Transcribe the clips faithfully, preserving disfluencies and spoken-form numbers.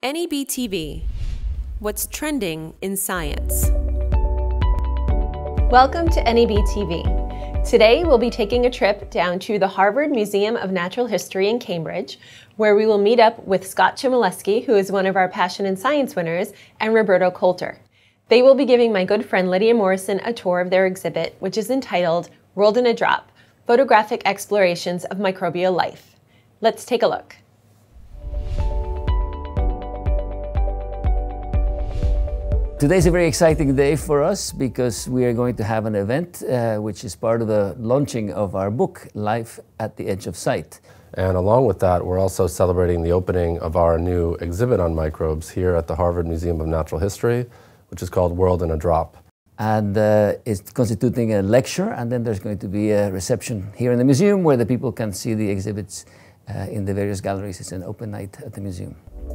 N E B T V, what's trending in science. Welcome to N E B T V. Today we'll be taking a trip down to the Harvard Museum of Natural History in Cambridge, where we will meet up with Scott Chmielewski, who is one of our Passion in Science winners, and Roberto Coulter. They will be giving my good friend Lydia Morrison a tour of their exhibit, which is entitled World in a Drop, Photographic Explorations of Microbial Life. Let's take a look. Today's a very exciting day for us because we are going to have an event uh, which is part of the launching of our book, Life at the Edge of Sight. And along with that, we're also celebrating the opening of our new exhibit on microbes here at the Harvard Museum of Natural History, which is called World in a Drop. And uh, it's constituting a lecture, and then there's going to be a reception here in the museum where the people can see the exhibits uh, in the various galleries. It's an open night at the museum.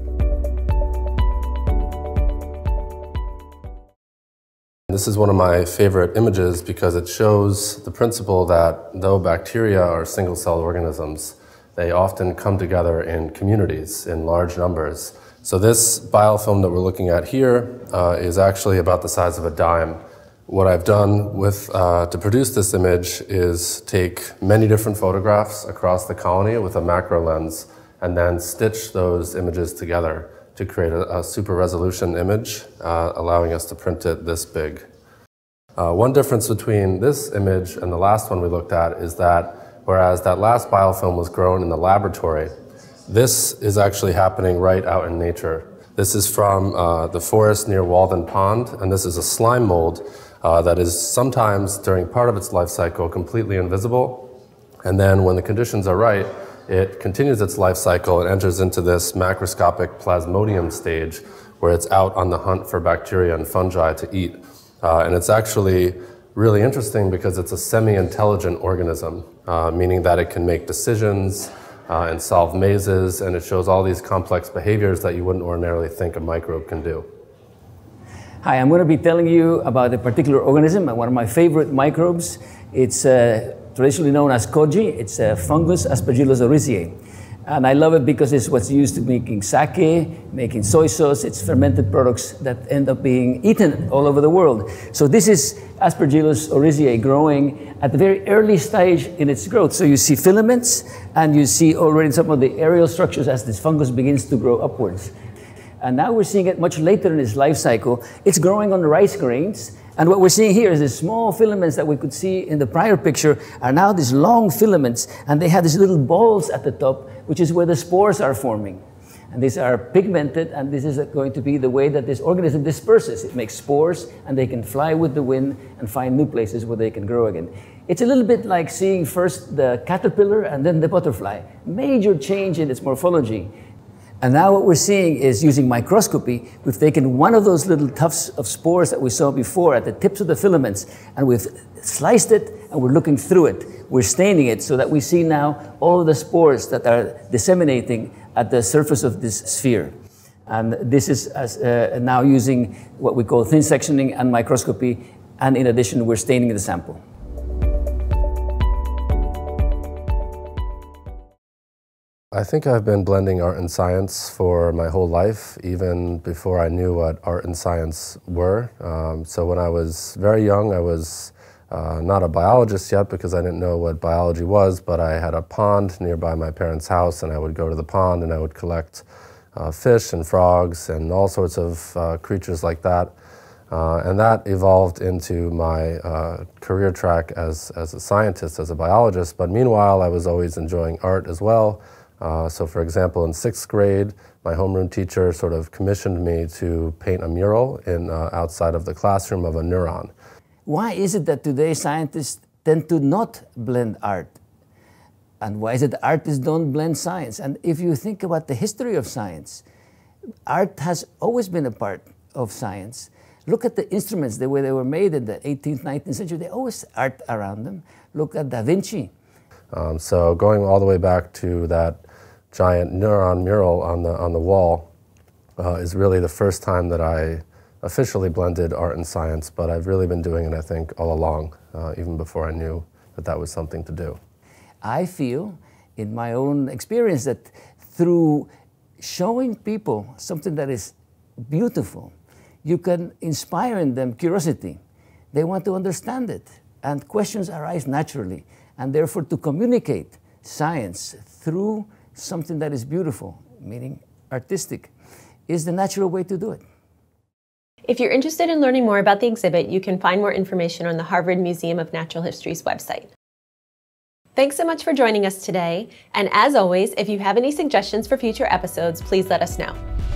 This is one of my favorite images because it shows the principle that though bacteria are single-celled organisms, they often come together in communities, in large numbers. So this biofilm that we're looking at here uh, is actually about the size of a dime. What I've done with, uh, to produce this image is take many different photographs across the colony with a macro lens and then stitch those images together to create a, a super resolution image, uh, allowing us to print it this big. Uh, one difference between this image and the last one we looked at is that whereas that last biofilm was grown in the laboratory, this is actually happening right out in nature. This is from uh, the forest near Walden Pond, and this is a slime mold uh, that is sometimes, during part of its life cycle, completely invisible. And then when the conditions are right, it continues its life cycle and enters into this macroscopic plasmodium stage where it's out on the hunt for bacteria and fungi to eat. Uh, and it's actually really interesting because it's a semi-intelligent organism, uh, meaning that it can make decisions uh, and solve mazes, and it shows all these complex behaviors that you wouldn't ordinarily think a microbe can do. Hi, I'm going to be telling you about a particular organism, one of my favorite microbes. It's uh, traditionally known as koji. It's a fungus, Aspergillus oryzae. And I love it because it's what's used to making sake, making soy sauce. It's fermented products that end up being eaten all over the world. So this is Aspergillus oryzae growing at the very early stage in its growth. So you see filaments, and you see already some of the aerial structures as this fungus begins to grow upwards. And now we're seeing it much later in its life cycle. It's growing on the rice grains. And what we're seeing here is the small filaments that we could see in the prior picture are now these long filaments, and they have these little balls at the top, which is where the spores are forming. And these are pigmented, and this is going to be the way that this organism disperses. It makes spores, and they can fly with the wind and find new places where they can grow again. It's a little bit like seeing first the caterpillar and then the butterfly. Major change in its morphology. And now what we're seeing is, using microscopy, we've taken one of those little tufts of spores that we saw before at the tips of the filaments, and we've sliced it, and we're looking through it. We're staining it so that we see now all of the spores that are disseminating at the surface of this sphere. And this is as, uh, now using what we call thin sectioning and microscopy, and in addition, we're staining the sample. I think I've been blending art and science for my whole life, even before I knew what art and science were. Um, so when I was very young, I was uh, not a biologist yet because I didn't know what biology was, but I had a pond nearby my parents' house, and I would go to the pond and I would collect uh, fish and frogs and all sorts of uh, creatures like that. Uh, and that evolved into my uh, career track as, as a scientist, as a biologist. But meanwhile, I was always enjoying art as well. Uh, so for example, in sixth grade, my homeroom teacher sort of commissioned me to paint a mural in, uh, outside of the classroom of a neuron. Why is it that today scientists tend to not blend art? And why is it that artists don't blend science? And if you think about the history of science, art has always been a part of science. Look at the instruments, the way they were made in the eighteenth, nineteenth century. They always art around them. Look at Da Vinci. Um, so going all the way back to that giant neuron mural on the, on the wall uh, is really the first time that I officially blended art and science, but I've really been doing it, I think, all along, uh, even before I knew that that was something to do. I feel, in my own experience, that through showing people something that is beautiful, you can inspire in them curiosity. They want to understand it, and questions arise naturally. And therefore, to communicate science through something that is beautiful, meaning artistic, is the natural way to do it. If you're interested in learning more about the exhibit, you can find more information on the Harvard Museum of Natural History's website. Thanks so much for joining us today, and as always, if you have any suggestions for future episodes, please let us know.